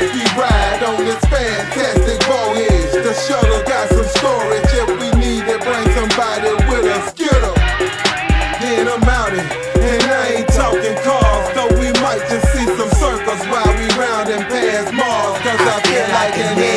as we ride on this fantastic voyage. The shuttle got some storage if we need to bring somebody with a skittle. Then I'm out it, and I ain't talking cars, though we might just see some circles while we roundin' past Mars. Cause I feel like an